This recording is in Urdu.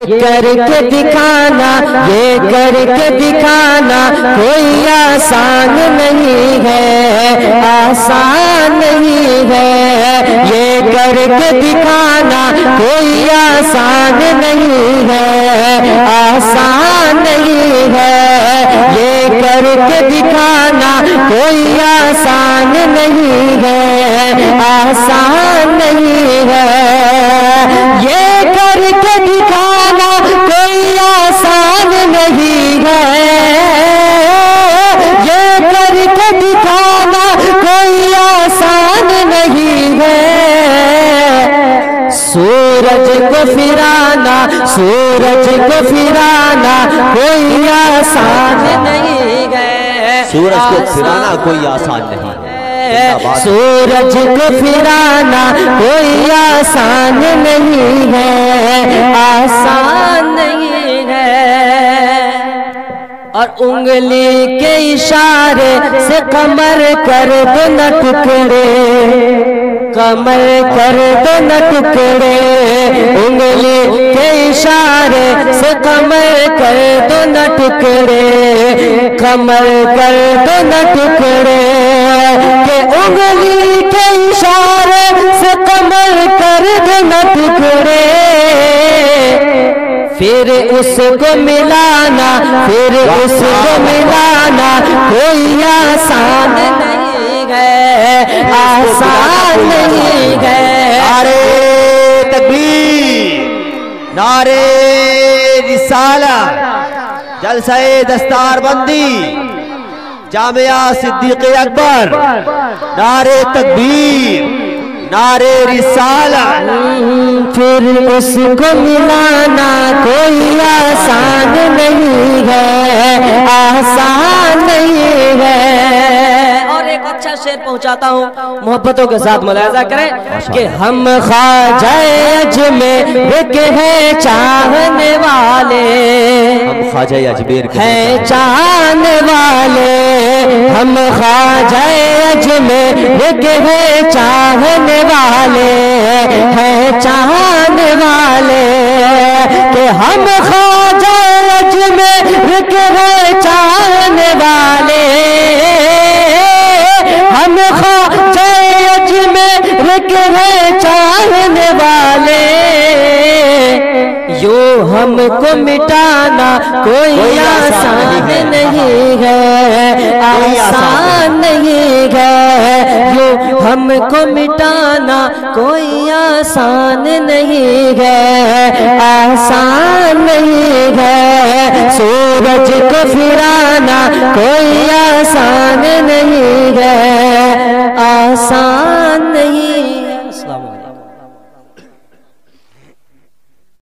کر کے دکھانا، یہ کر کے دکھانا کوئی آسان نہیں ہے، آسان نہیں ہے، یہ کر کے دکھانا کوئی آسان نہیں ہے، آسان نہیں ہے، یہ کر کے دکھانا کوئی آسان نہیں ہے، آسان نہیں ہے، یہ کر کے دکھانا کوئی آسان نہیں ہے، یہ کر کے دکھانا کوئی آسان نہیں ہے، سورج کو پھرانا، سورج کو پھرانا کوئی آسان نہیں ہے، سورج کو پھرانا کوئی آسان نہیں ہے، سورج کو پھرانا کوئی آسان نہیں ہے، آسان نہیں ہے، اور انگلی کے اشارے سے کمر کر دو نہ ٹکڑے، کمر کر دو نہ ٹکڑے، انگلی کے اشارے سے کمر کر دو نہ ٹکڑے، کمر کر دو نہ ٹکڑے، کہ انگلی کے اشارے سے کمر کر دو نہ ٹکڑے، پھر اس کو ملانا، پھر اس کو ملانا کوئی آسان نہیں ہے، آسان نہیں ہے، نعرے تکبیر، نعرے رسالت، جلسہ دستار بندی جامعہ صدیق اکبر، نعرے تکبیر، نعرے رسالت، پھر اس کو ملانا کوئی آسان نہیں ہے، آسان نہیں ہے، اور ایک اچھا شعر پہنچاتا ہوں، محبتوں کے ساتھ ملاحظہ کریں کہ ہم خواجہ اجمیر کے ہیں چاہنے والے، ہم خواجہ اجمیر کے ہیں چاہنے والے، ہم خواجہ اجمیر کے ہیں چاہنے والے، ہیں چاہنے والے، کہ ہم خواجہ اجمیر کے ہیں چاہنے والے، ہم خواجہ اجمیر کے ہیں چاہنے والے، یوں ہم کو مٹانا کوئی آسان نہیں ہے، آسان نہیں ہے، یوں ہم کو مٹانا کوئی آسان نہیں ہے، آسان نہیں ہے، سورج کو پھرانا کوئی آسان نہیں